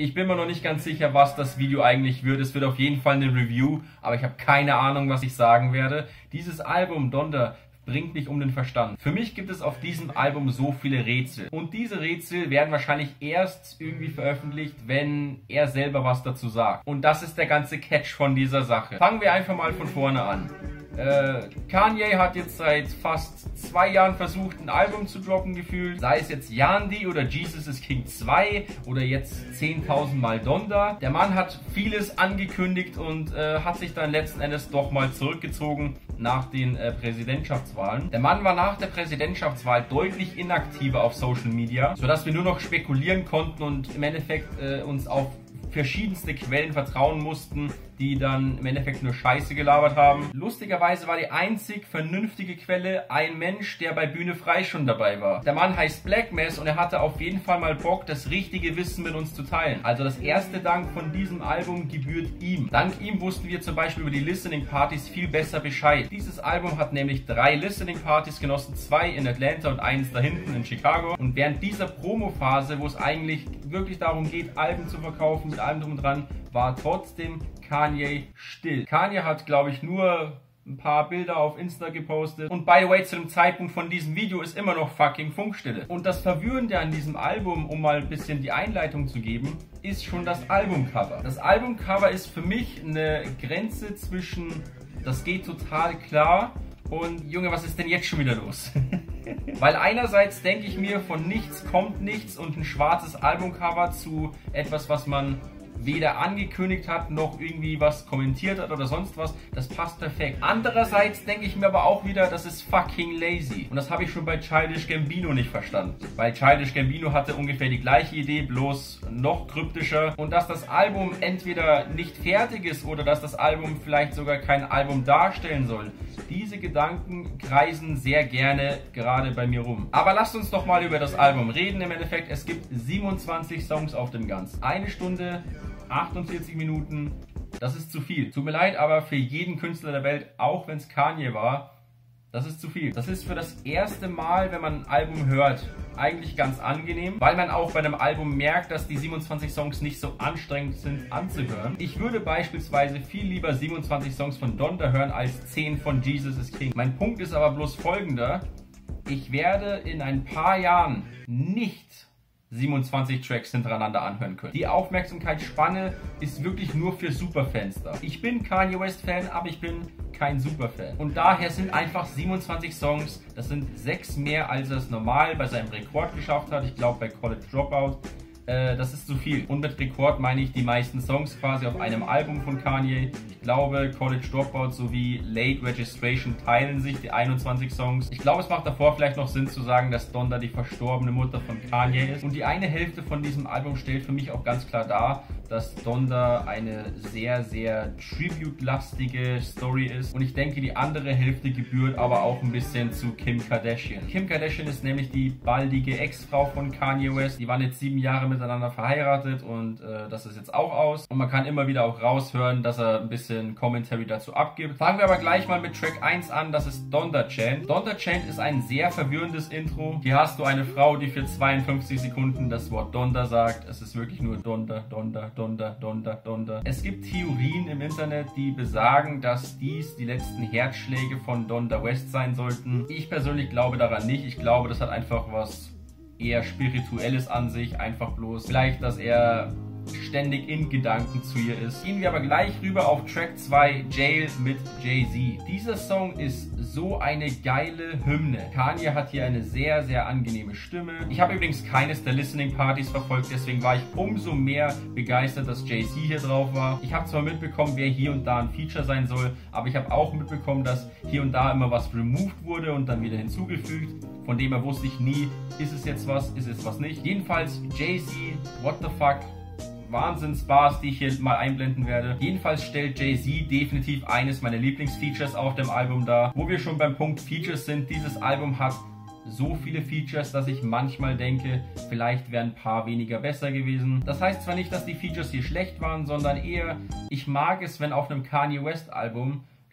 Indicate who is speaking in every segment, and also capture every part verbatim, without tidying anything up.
Speaker 1: Ich bin mir noch nicht ganz sicher, was das Video eigentlich wird. Es wird auf jeden Fall eine Review, aber ich habe keine Ahnung, was ich sagen werde. Dieses Album Donda bringt mich um den Verstand. Für mich gibt es auf diesem Album so viele Rätsel. Und diese Rätsel werden wahrscheinlich erst irgendwie veröffentlicht, wenn er selber was dazu sagt. Und das ist der ganze Catch von dieser Sache. Fangen wir einfach mal von vorne an. Äh, Kanye hat jetzt seit fast zwei Jahren versucht, ein Album zu droppen gefühlt. Sei es jetzt Yandhi oder Jesus is King zwei oder jetzt zehntausend Mal Donda. Der Mann hat vieles angekündigt und äh, hat sich dann letzten Endes doch mal zurückgezogen nach den äh, Präsidentschaftswahlen. Der Mann war nach der Präsidentschaftswahl deutlich inaktiver auf Social Media, sodass wir nur noch spekulieren konnten und im Endeffekt äh, uns auf verschiedenste Quellen vertrauen mussten, die dann im Endeffekt nur Scheiße gelabert haben. Lustigerweise war die einzig vernünftige Quelle ein Mensch, der bei Bühne frei schon dabei war. Der Mann heißt Black Mass und er hatte auf jeden Fall mal Bock, das richtige Wissen mit uns zu teilen. Also das erste Dank von diesem Album gebührt ihm. Dank ihm wussten wir zum Beispiel über die Listening Partys viel besser Bescheid. Dieses Album hat nämlich drei Listening Partys genossen, zwei in Atlanta und eins da hinten in Chicago. Und während dieser Promo-Phase, wo es eigentlich wirklich darum geht, Alben zu verkaufen, mit allem drum und dran, war trotzdem Kanye still. Kanye hat, glaube ich, nur ein paar Bilder auf Insta gepostet. Und by the way, zu dem Zeitpunkt von diesem Video ist immer noch fucking Funkstille. Und das Verwirrende an diesem Album, um mal ein bisschen die Einleitung zu geben, ist schon das Albumcover. Das Albumcover ist für mich eine Grenze zwischen, das geht total klar, und Junge, was ist denn jetzt schon wieder los? Weil einerseits denke ich mir, von nichts kommt nichts und ein schwarzes Albumcover zu etwas, was man weder angekündigt hat, noch irgendwie was kommentiert hat oder sonst was, das passt perfekt. Andererseits denke ich mir aber auch wieder, das ist fucking lazy. Und das habe ich schon bei Childish Gambino nicht verstanden. Weil Childish Gambino hatte ungefähr die gleiche Idee, bloß noch kryptischer. Und dass das Album entweder nicht fertig ist oder dass das Album vielleicht sogar kein Album darstellen soll. Diese Gedanken kreisen sehr gerne gerade bei mir rum. Aber lasst uns doch mal über das Album reden. Im Endeffekt, es gibt siebenundzwanzig Songs auf dem Ganzen. Eine Stunde, achtundvierzig Minuten, das ist zu viel. Tut mir leid, aber für jeden Künstler der Welt, auch wenn es Kanye war, das ist zu viel. Das ist für das erste Mal, wenn man ein Album hört, eigentlich ganz angenehm, weil man auch bei einem Album merkt, dass die siebenundzwanzig Songs nicht so anstrengend sind anzuhören. Ich würde beispielsweise viel lieber siebenundzwanzig Songs von Donda hören als zehn von Jesus is King. Mein Punkt ist aber bloß folgender: Ich werde in ein paar Jahren nicht siebenundzwanzig Tracks hintereinander anhören können. Die Aufmerksamkeitsspanne ist wirklich nur für Superfans da. Ich bin Kanye West Fan, aber ich bin kein Superfan. Und daher sind einfach siebenundzwanzig Songs, das sind sechs mehr, als er es normal bei seinem Rekord geschafft hat. Ich glaube bei College Dropout. Äh, das ist zu viel. Und mit Rekord meine ich die meisten Songs quasi auf einem Album von Kanye. Ich glaube, College Dropout sowie Late Registration teilen sich die einundzwanzig Songs. Ich glaube, es macht davor vielleicht noch Sinn zu sagen, dass Donda die verstorbene Mutter von Kanye ist. Und die eine Hälfte von diesem Album stellt für mich auch ganz klar dar, dass Donda eine sehr, sehr Tribute-lastige Story ist. Und ich denke, die andere Hälfte gebührt aber auch ein bisschen zu Kim Kardashian. Kim Kardashian ist nämlich die baldige Ex-Frau von Kanye West. Die waren jetzt sieben Jahre miteinander verheiratet und äh, das ist jetzt auch aus. Und man kann immer wieder auch raushören, dass er ein bisschen Commentary dazu abgibt. Fangen wir aber gleich mal mit Track eins an, das ist Donda Chant. Donda Chant ist ein sehr verwirrendes Intro. Hier hast du eine Frau, die für zweiundfünfzig Sekunden das Wort Donda sagt. Es ist wirklich nur Donda, Donda, Donda, Donda, Donda. Es gibt Theorien im Internet, die besagen, dass dies die letzten Herzschläge von Donda West sein sollten. Ich persönlich glaube daran nicht. Ich glaube, das hat einfach was eher Spirituelles an sich. Einfach bloß vielleicht, dass er ständig in Gedanken zu ihr ist. Gehen wir aber gleich rüber auf Track zwei, Jail mit Jay-Z. Dieser Song ist so eine geile Hymne. Kanye hat hier eine sehr, sehr angenehme Stimme. Ich habe übrigens keines der Listening Partys verfolgt, deswegen war ich umso mehr begeistert, dass Jay-Z hier drauf war. Ich habe zwar mitbekommen, wer hier und da ein Feature sein soll, aber ich habe auch mitbekommen, dass hier und da immer was removed wurde und dann wieder hinzugefügt. Von dem her wusste ich nie, ist es jetzt was, ist es was nicht. Jedenfalls Jay-Z, what the fuck, Wahnsinns-Bars, die ich hier mal einblenden werde. Jedenfalls stellt Jay-Z definitiv eines meiner Lieblingsfeatures auf dem Album dar. Wo wir schon beim Punkt Features sind, dieses Album hat so viele Features, dass ich manchmal denke, vielleicht wären ein paar weniger besser gewesen. Das heißt zwar nicht, dass die Features hier schlecht waren, sondern eher, ich mag es, wenn auf einem Kanye West Album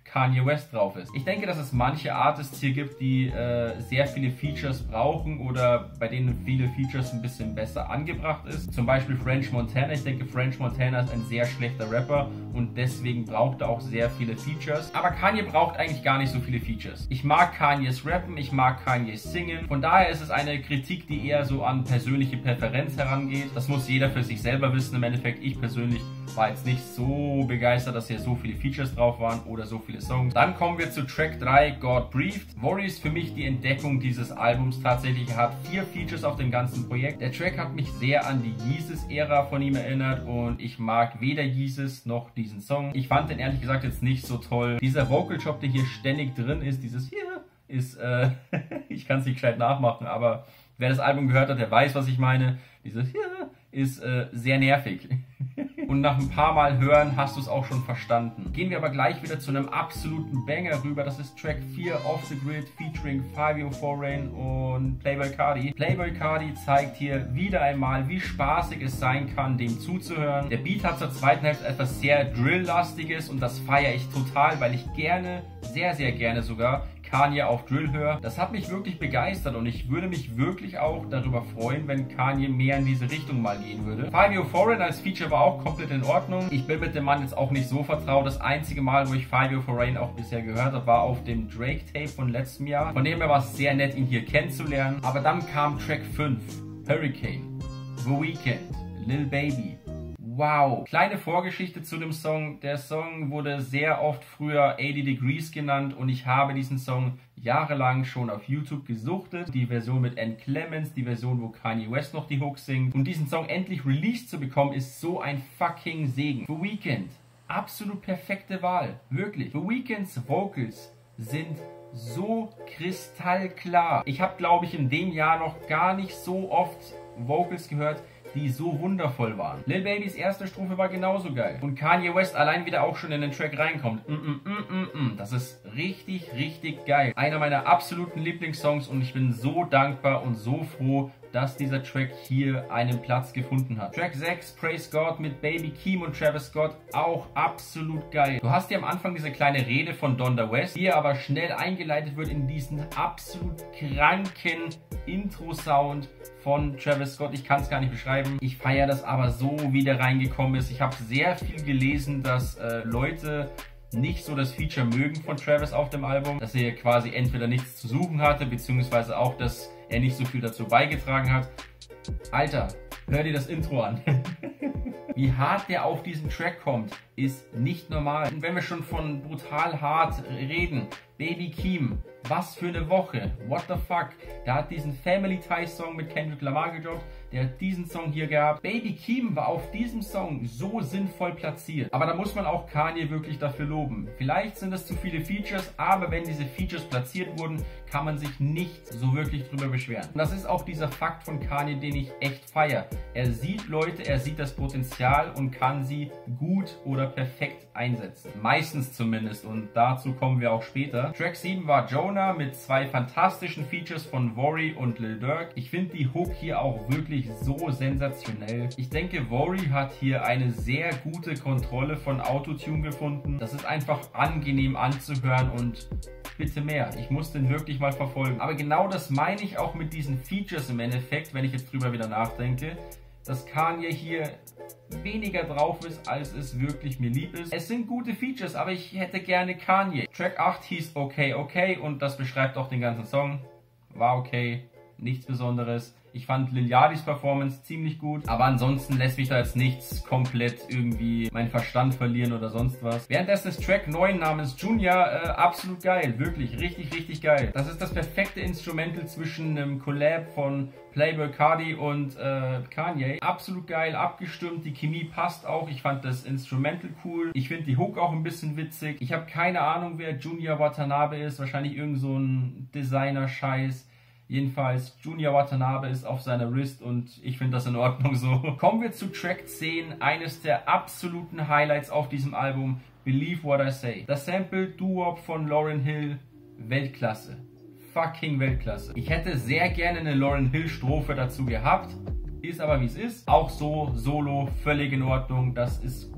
Speaker 1: Kanye West drauf ist. Ich denke, dass es manche Artists hier gibt, die äh, sehr viele Features brauchen oder bei denen viele Features ein bisschen besser angebracht ist. Zum Beispiel French Montana. Ich denke, French Montana ist ein sehr schlechter Rapper und deswegen braucht er auch sehr viele Features. Aber Kanye braucht eigentlich gar nicht so viele Features. Ich mag Kanyes Rappen, ich mag Kanyes Singen. Von daher ist es eine Kritik, die eher so an persönliche Präferenz herangeht. Das muss jeder für sich selber wissen. Im Endeffekt, ich persönlich war jetzt nicht so begeistert, dass hier so viele Features drauf waren oder so viele Songs. Dann kommen wir zu Track drei, God Breathed. Worry ist für mich die Entdeckung dieses Albums. Tatsächlich, er hat vier Features auf dem ganzen Projekt. Der Track hat mich sehr an die Yeezus-Ära von ihm erinnert und ich mag weder Yeezus noch diesen Song. Ich fand den ehrlich gesagt jetzt nicht so toll. Dieser Vocal-Chop, der hier ständig drin ist, dieses hier, ist, äh, ich kann es nicht gescheit nachmachen, aber wer das Album gehört hat, der weiß, was ich meine. Dieses hier ist äh, sehr nervig. Und nach ein paar Mal hören hast du es auch schon verstanden. Gehen wir aber gleich wieder zu einem absoluten Banger rüber. Das ist Track vier, Off the Grid, featuring five oh four Rain und Playboi Carti. Playboi Carti zeigt hier wieder einmal, wie spaßig es sein kann, dem zuzuhören. Der Beat hat zur zweiten Hälfte etwas sehr Drill-lastiges und das feiere ich total, weil ich gerne, sehr, sehr gerne sogar, Kanye auf Drill höre. Das hat mich wirklich begeistert und ich würde mich wirklich auch darüber freuen, wenn Kanye mehr in diese Richtung mal gehen würde. five oh four Rain als Feature war auch komplett in Ordnung. Ich bin mit dem Mann jetzt auch nicht so vertraut. Das einzige Mal, wo ich five oh four Rain auch bisher gehört habe, war auf dem Drake-Tape von letztem Jahr. Von dem her war es sehr nett, ihn hier kennenzulernen. Aber dann kam Track fünf, Hurricane, The Weeknd, Lil Baby. Wow. Kleine Vorgeschichte zu dem Song. Der Song wurde sehr oft früher eighty Degrees genannt und ich habe diesen Song jahrelang schon auf YouTube gesuchtet. Die Version mit Ann Clemens, die Version, wo Kanye West noch die Hooks singt. Und diesen Song endlich released zu bekommen, ist so ein fucking Segen. The Weeknd, absolut perfekte Wahl. Wirklich. The Weeknds Vocals sind so kristallklar. Ich habe, glaube ich, in dem Jahr noch gar nicht so oft Vocals gehört, die so wundervoll waren. Lil Babys erste Strophe war genauso geil. Und Kanye West allein wieder auch schon in den Track reinkommt. Mm, mm, mm, mm, mm. Das ist richtig, richtig geil. Einer meiner absoluten Lieblingssongs und ich bin so dankbar und so froh, dass dieser Track hier einen Platz gefunden hat. Track sechs, Praise God mit Baby Keem und Travis Scott, auch absolut geil. Du hast hier am Anfang diese kleine Rede von Donda West, die aber schnell eingeleitet wird in diesen absolut kranken Intro-Sound von Travis Scott. Ich kann es gar nicht beschreiben. Ich feiere das aber so, wie der reingekommen ist. Ich habe sehr viel gelesen, dass äh, Leute nicht so das Feature mögen von Travis auf dem Album, dass er quasi entweder nichts zu suchen hatte, beziehungsweise auch, dass er nicht so viel dazu beigetragen hat. Alter, hör dir das Intro an. Wie hart der auf diesen Track kommt, ist nicht normal. Und wenn wir schon von brutal hart reden, Baby Keem, was für eine Woche, what the fuck. Der hat diesen Family Ties Song mit Kendrick Lamar gedroppt, der hat diesen Song hier gehabt. Baby Keem war auf diesem Song so sinnvoll platziert. Aber da muss man auch Kanye wirklich dafür loben. Vielleicht sind das zu viele Features, aber wenn diese Features platziert wurden, kann man sich nicht so wirklich drüber beschweren. Und das ist auch dieser Fakt von Kanye, den ich echt feiere. Er sieht Leute, er sieht das Potenzial und kann sie gut oder perfekt einsetzen. Meistens zumindest und dazu kommen wir auch später. Track sieben war Jonah mit zwei fantastischen Features von Worry und Lil Durk. Ich finde die Hook hier auch wirklich so sensationell. Ich denke, Worry hat hier eine sehr gute Kontrolle von Autotune gefunden. Das ist einfach angenehm anzuhören und bitte mehr. Ich muss den wirklich mal verfolgen. Aber genau das meine ich auch mit diesen Features im Endeffekt, wenn ich jetzt drüber wieder nachdenke, dass Kanye hier weniger drauf ist, als es wirklich mir lieb ist. Es sind gute Features, aber ich hätte gerne Kanye. Track acht hieß Okay, Okay und das beschreibt auch den ganzen Song. War okay, nichts Besonderes. Ich fand Lil Yachty's Performance ziemlich gut, aber ansonsten lässt mich da jetzt nichts komplett irgendwie meinen Verstand verlieren oder sonst was. Währenddessen ist Track neun namens Junior äh, absolut geil, wirklich richtig, richtig geil. Das ist das perfekte Instrumental zwischen einem Collab von Playboi Carti und äh, Kanye. Absolut geil, abgestimmt, die Chemie passt auch. Ich fand das Instrumental cool. Ich finde die Hook auch ein bisschen witzig. Ich habe keine Ahnung, wer Junior Watanabe ist. Wahrscheinlich irgend so ein Designer-Scheiß. Jedenfalls, Junior Watanabe ist auf seiner Wrist und ich finde das in Ordnung so. Kommen wir zu Track zehn, eines der absoluten Highlights auf diesem Album, Believe What I Say. Das Sample Doo-Wop von Lauryn Hill, Weltklasse. Fucking Weltklasse. Ich hätte sehr gerne eine Lauryn Hill Strophe dazu gehabt, ist aber wie es ist. Auch so, solo, völlig in Ordnung. Das ist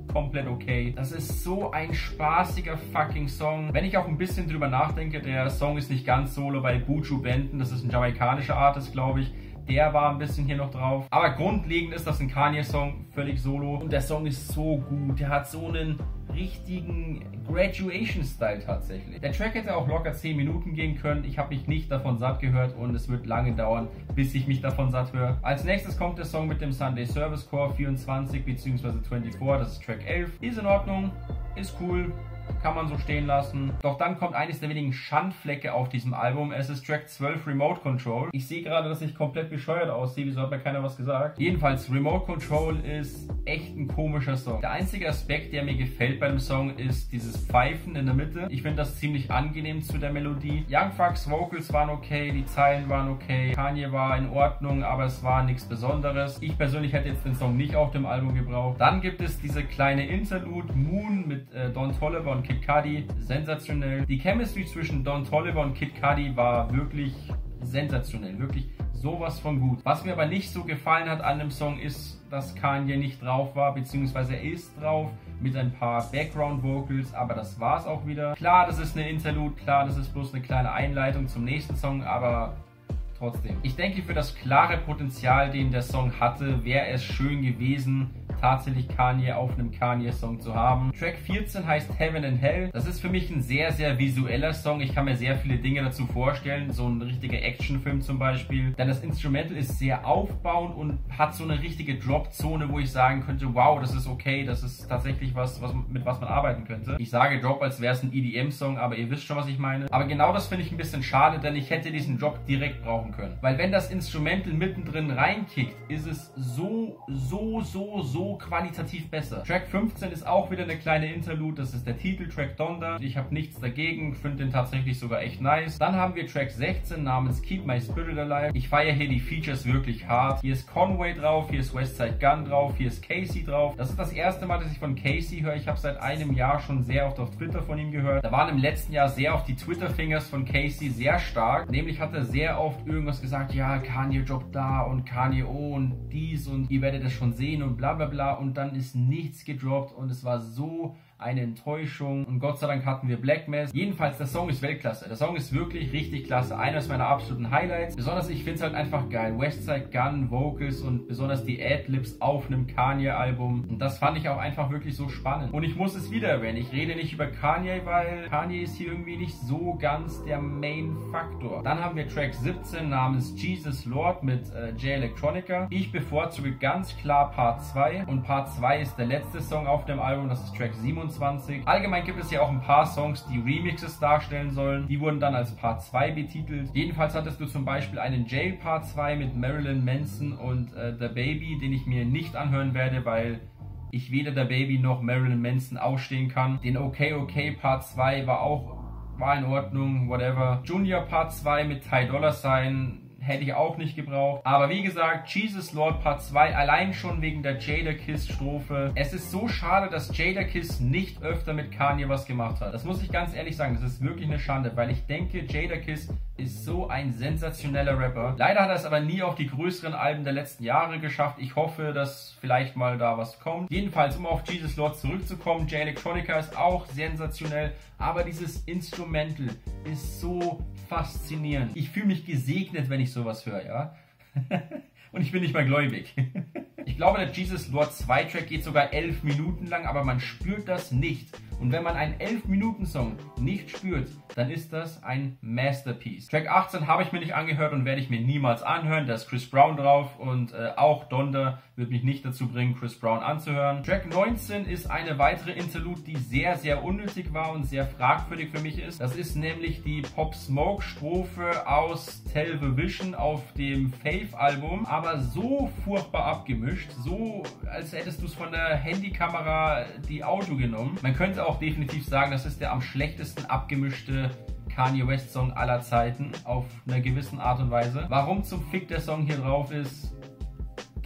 Speaker 1: komplett okay. Das ist so ein spaßiger fucking Song. Wenn ich auch ein bisschen drüber nachdenke, der Song ist nicht ganz solo, weil Buju Benton, das ist ein jamaikanischer Artist, glaube ich, der war ein bisschen hier noch drauf. Aber grundlegend ist das ein Kanye-Song, völlig solo. Und der Song ist so gut. Der hat so einen richtigen Graduation-Style tatsächlich. Der Track hätte auch locker zehn Minuten gehen können. Ich habe mich nicht davon satt gehört und es wird lange dauern, bis ich mich davon satt höre. Als nächstes kommt der Song mit dem Sunday Service Core vierundzwanzig bzw. vierundzwanzig. Das ist Track elf. Ist in Ordnung, ist cool. Kann man so stehen lassen. Doch dann kommt eines der wenigen Schandflecke auf diesem Album. Es ist Track zwölf, Remote Control. Ich sehe gerade, dass ich komplett bescheuert aussehe. Wieso hat mir keiner was gesagt? Jedenfalls, Remote Control ist echt ein komischer Song. Der einzige Aspekt, der mir gefällt bei dem Song, ist dieses Pfeifen in der Mitte. Ich finde das ziemlich angenehm zu der Melodie. Young Thug's Vocals waren okay, die Zeilen waren okay. Kanye war in Ordnung, aber es war nichts Besonderes. Ich persönlich hätte jetzt den Song nicht auf dem Album gebraucht. Dann gibt es diese kleine Interlude, Moon mit äh, Don Toliver und Kid Cudi, sensationell. Die Chemistry zwischen Don Toliver und Kid Cudi war wirklich sensationell, wirklich sowas von gut. Was mir aber nicht so gefallen hat an dem Song ist, dass Kanye nicht drauf war, beziehungsweise er ist drauf mit ein paar Background Vocals, aber das war's auch wieder. Klar, das ist eine Interlude, klar, das ist bloß eine kleine Einleitung zum nächsten Song, aber trotzdem. Ich denke, für das klare Potenzial, den der Song hatte, wäre es schön gewesen, tatsächlich Kanye auf einem Kanye-Song zu haben. Track vierzehn heißt Heaven and Hell. Das ist für mich ein sehr, sehr visueller Song. Ich kann mir sehr viele Dinge dazu vorstellen. So ein richtiger Actionfilm zum Beispiel. Denn das Instrumental ist sehr aufbauend und hat so eine richtige Drop-Zone, wo ich sagen könnte, wow, das ist okay. Das ist tatsächlich was, was mit was man arbeiten könnte. Ich sage Drop, als wäre es ein E D M-Song, aber ihr wisst schon, was ich meine. Aber genau das finde ich ein bisschen schade, denn ich hätte diesen Drop direkt brauchen können. Weil wenn das Instrumental mittendrin reinkickt, ist es so, so, so, so qualitativ besser. Track fünfzehn ist auch wieder eine kleine Interlude, das ist der Titeltrack Donda. Ich habe nichts dagegen, finde den tatsächlich sogar echt nice. Dann haben wir Track sechzehn namens Keep My Spirit Alive. Ich feiere hier die Features wirklich hart. Hier ist Conway drauf, hier ist Westside Gun drauf, hier ist Casey drauf. Das ist das erste Mal, dass ich von Casey höre. Ich habe seit einem Jahr schon sehr oft auf Twitter von ihm gehört. Da waren im letzten Jahr sehr oft die Twitter-Fingers von Casey sehr stark. Nämlich hat er sehr oft irgendwas gesagt, ja, Kanye droppt da und Kanye oh und dies und ihr werdet es schon sehen und bla bla bla. Und dann ist nichts gedroppt und es war so eine Enttäuschung und Gott sei Dank hatten wir Black Mass. Jedenfalls, der Song ist Weltklasse. Der Song ist wirklich richtig klasse. Eines meiner absoluten Highlights. Besonders, ich finde es halt einfach geil. Westside Gun, Vocals und besonders die Ad-Libs auf einem Kanye-Album. Und das fand ich auch einfach wirklich so spannend. Und ich muss es wieder erwähnen. Ich rede nicht über Kanye, weil Kanye ist hier irgendwie nicht so ganz der Main-Faktor. Dann haben wir Track siebzehn namens Jesus Lord mit äh, Jay Electronica. Ich bevorzuge ganz klar Part zwei. Und Part zwei ist der letzte Song auf dem Album. Das ist Track siebenundzwanzig. Allgemein gibt es ja auch ein paar Songs, die Remixes darstellen sollen. Die wurden dann als Part zwei betitelt. Jedenfalls hattest du zum Beispiel einen Jail Part zwei mit Marilyn Manson und äh, The Baby, den ich mir nicht anhören werde, weil ich weder The Baby noch Marilyn Manson ausstehen kann. Den Okay Okay Part zwei war auch war in Ordnung, whatever. Junior Part zwei mit Ty Dolla Sign hätte ich auch nicht gebraucht. Aber wie gesagt, Jesus Lord Part zwei, allein schon wegen der Jadakiss Strophe. Es ist so schade, dass Jadakiss nicht öfter mit Kanye was gemacht hat. Das muss ich ganz ehrlich sagen, das ist wirklich eine Schande, weil ich denke, Jadakiss ist so ein sensationeller Rapper. Leider hat er es aber nie auf die größeren Alben der letzten Jahre geschafft. Ich hoffe, dass vielleicht mal da was kommt. Jedenfalls, um auf Jesus Lord zurückzukommen, Jay Electronica ist auch sensationell, aber dieses Instrumental ist so faszinierend. Ich fühle mich gesegnet, wenn ich sowas höre, ja. Und ich bin nicht mal gläubig. Ich glaube, der Jesus Lord zwei Track geht sogar elf Minuten lang, aber man spürt das nicht. Und wenn man einen elf Minuten Song nicht spürt, dann ist das ein Masterpiece. Track achtzehn habe ich mir nicht angehört und werde ich mir niemals anhören. Da ist Chris Brown drauf und äh, auch Donda wird mich nicht dazu bringen, Chris Brown anzuhören. Track neunzehn ist eine weitere Interlude, die sehr, sehr unnötig war und sehr fragwürdig für mich ist. Das ist nämlich die Pop Smoke Strophe aus Tell the Vision auf dem Faith-Album, aber so furchtbar abgemischt, so als hättest du es von der Handykamera die Audio genommen. Man könnte auch definitiv sagen, das ist der am schlechtesten abgemischte Kanye West Song aller Zeiten auf einer gewissen Art und Weise. Warum zum Fick der Song hier drauf ist,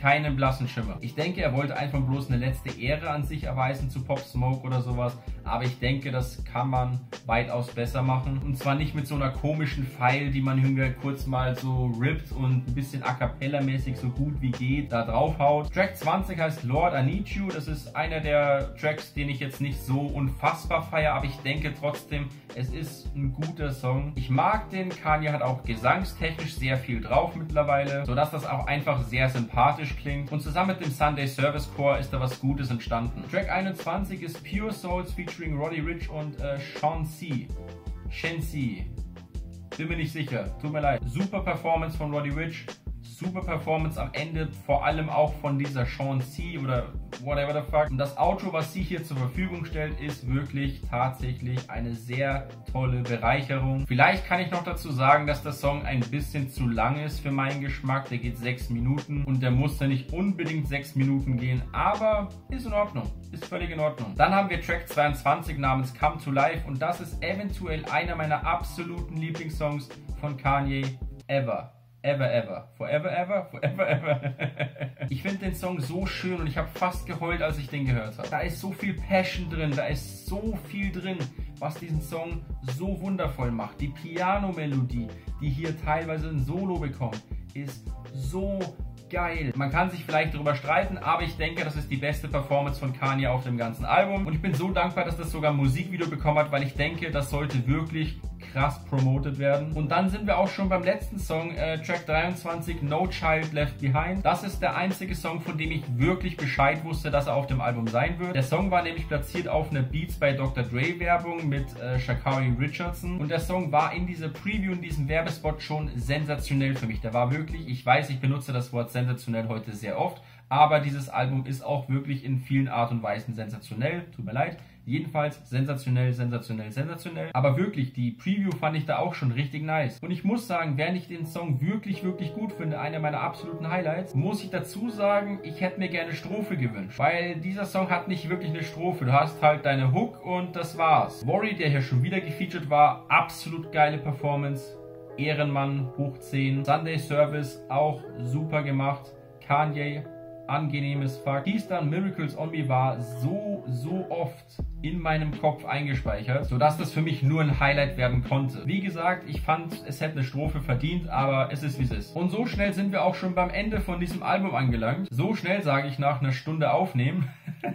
Speaker 1: Keinen blassen Schimmer. Ich denke, er wollte einfach bloß eine letzte Ehre an sich erweisen zu Pop Smoke oder sowas. Aber ich denke, das kann man weitaus besser machen. Und zwar nicht mit so einer komischen File, die man irgendwie kurz mal so rippt und ein bisschen a cappella mäßig so gut wie geht da draufhaut. Track zwanzig heißt Lord I Need You. Das ist einer der Tracks, den ich jetzt nicht so unfassbar feiere, aber ich denke trotzdem, es ist ein guter Song. Ich mag den. Kanye hat auch gesangstechnisch sehr viel drauf mittlerweile, sodass das auch einfach sehr sympathisch klingt. Und zusammen mit dem Sunday Service Chor ist da was Gutes entstanden. Track einundzwanzig ist Pure Souls featuring Roddy Ricch und äh, Sean C. Shen C. Bin mir nicht sicher. Tut mir leid. Super Performance von Roddy Ricch. Super Performance am Ende, vor allem auch von dieser Sean C. oder whatever the fuck. Und das Outro, was sie hier zur Verfügung stellt, ist wirklich tatsächlich eine sehr tolle Bereicherung. Vielleicht kann ich noch dazu sagen, dass der Song ein bisschen zu lang ist für meinen Geschmack. Der geht sechs Minuten und der muss ja nicht unbedingt sechs Minuten gehen, aber ist in Ordnung. Ist völlig in Ordnung. Dann haben wir Track zweiundzwanzig namens Come to Life und das ist eventuell einer meiner absoluten Lieblingssongs von Kanye ever. Ever, ever. Forever, ever. Forever, ever. Ich finde den Song so schön und ich habe fast geheult, als ich den gehört habe. Da ist so viel Passion drin, da ist so viel drin, was diesen Song so wundervoll macht. Die Piano-Melodie, die hier teilweise ein Solo bekommt, ist so geil. Man kann sich vielleicht darüber streiten, aber ich denke, das ist die beste Performance von Kanye auf dem ganzen Album. Und ich bin so dankbar, dass das sogar ein Musikvideo bekommen hat, weil ich denke, das sollte wirklich krass promotet werden. Und dann sind wir auch schon beim letzten Song, äh, Track dreiundzwanzig, No Child Left Behind. Das ist der einzige Song, von dem ich wirklich Bescheid wusste, dass er auf dem Album sein wird. Der Song war nämlich platziert auf einer Beats by Doktor Dre Werbung mit äh, Sha'Carri Richardson. Und der Song war in dieser Preview, in diesem Werbespot schon sensationell für mich. Der war wirklich, ich weiß, ich benutze das Wort sensationell heute sehr oft, aber dieses Album ist auch wirklich in vielen Art und Weisen sensationell. Tut mir leid. Jedenfalls sensationell, sensationell, sensationell. Aber wirklich, die Preview fand ich da auch schon richtig nice. Und ich muss sagen, während ich den Song wirklich, wirklich gut finde, einer meiner absoluten Highlights, muss ich dazu sagen, ich hätte mir gerne Strophe gewünscht. Weil dieser Song hat nicht wirklich eine Strophe. Du hast halt deine Hook und das war's. Worry, der hier schon wieder gefeatured war, absolut geile Performance. Ehrenmann, hoch zehn. Sunday Service, auch super gemacht. Kanye, angenehmes Fuck. He's Done Miracles on Me war so, so oft in meinem Kopf eingespeichert, sodass das für mich nur ein Highlight werden konnte. Wie gesagt, ich fand, es hätte eine Strophe verdient, aber es ist wie es ist. Und so schnell sind wir auch schon beim Ende von diesem Album angelangt. So schnell, sage ich, nach einer Stunde aufnehmen.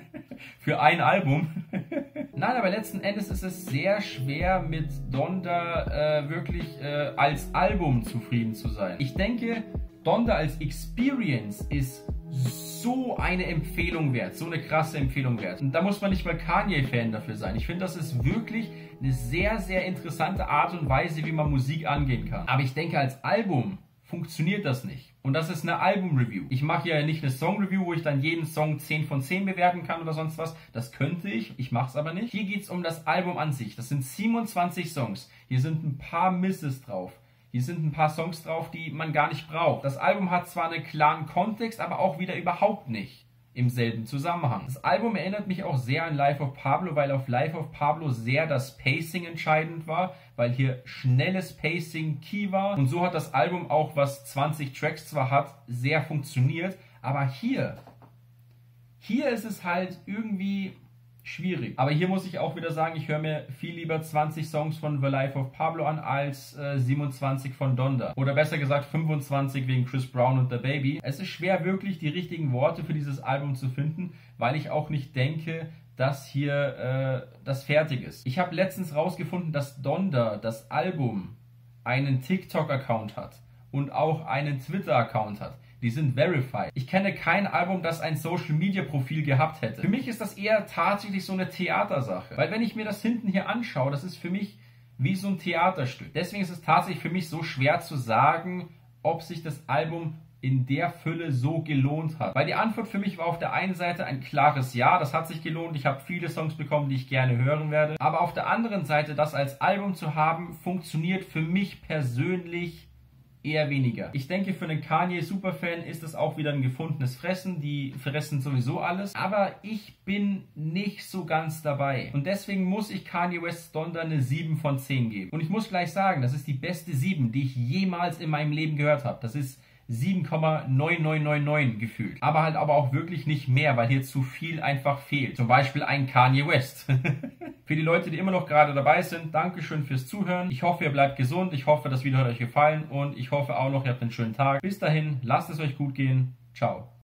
Speaker 1: Für ein Album. Nein, aber letzten Endes ist es sehr schwer, mit Donda äh, wirklich äh, als Album zufrieden zu sein. Ich denke, Donda als Experience ist so eine Empfehlung wert, so eine krasse Empfehlung wert. Und da muss man nicht mal Kanye-Fan dafür sein. Ich finde, das ist wirklich eine sehr, sehr interessante Art und Weise, wie man Musik angehen kann. Aber ich denke, als Album funktioniert das nicht. Und das ist eine Album-Review. Ich mache ja nicht eine Song-Review, wo ich dann jeden Song zehn von zehn bewerten kann oder sonst was. Das könnte ich, ich mache es aber nicht. Hier geht es um das Album an sich. Das sind siebenundzwanzig Songs. Hier sind ein paar Misses drauf. Hier sind ein paar Songs drauf, die man gar nicht braucht. Das Album hat zwar einen klaren Kontext, aber auch wieder überhaupt nicht im selben Zusammenhang. Das Album erinnert mich auch sehr an Life of Pablo, weil auf Life of Pablo sehr das Pacing entscheidend war, weil hier schnelles Pacing key war. Und so hat das Album auch, was zwanzig Tracks zwar hat, sehr funktioniert. Aber hier, hier ist es halt irgendwie schwierig. Aber hier muss ich auch wieder sagen, ich höre mir viel lieber zwanzig Songs von The Life of Pablo an als äh, siebenundzwanzig von Donda. Oder besser gesagt fünfundzwanzig wegen Chris Brown und The Baby. Es ist schwer, wirklich die richtigen Worte für dieses Album zu finden, weil ich auch nicht denke, dass hier äh, das fertig ist. Ich habe letztens rausgefunden, dass Donda, das Album, einen TikTok-Account hat und auch einen Twitter-Account hat. Die sind verified. Ich kenne kein Album, das ein Social-Media-Profil gehabt hätte. Für mich ist das eher tatsächlich so eine Theatersache. Weil wenn ich mir das hinten hier anschaue, das ist für mich wie so ein Theaterstück. Deswegen ist es tatsächlich für mich so schwer zu sagen, ob sich das Album in der Fülle so gelohnt hat. Weil die Antwort für mich war auf der einen Seite ein klares Ja, das hat sich gelohnt. Ich habe viele Songs bekommen, die ich gerne hören werde. Aber auf der anderen Seite, das als Album zu haben, funktioniert für mich persönlich eher weniger. Ich denke, für einen Kanye-Superfan ist das auch wieder ein gefundenes Fressen. Die fressen sowieso alles. Aber ich bin nicht so ganz dabei. Und deswegen muss ich Kanye West Donda eine sieben von zehn geben. Und ich muss gleich sagen, das ist die beste sieben, die ich jemals in meinem Leben gehört habe. Das ist sieben Komma neun neun neun neun gefühlt. Aber halt aber auch wirklich nicht mehr, weil hier zu viel einfach fehlt. Zum Beispiel ein Kanye West. Für die Leute, die immer noch gerade dabei sind, Dankeschön fürs Zuhören. Ich hoffe, ihr bleibt gesund. Ich hoffe, das Video hat euch gefallen und ich hoffe auch noch, ihr habt einen schönen Tag. Bis dahin, lasst es euch gut gehen. Ciao.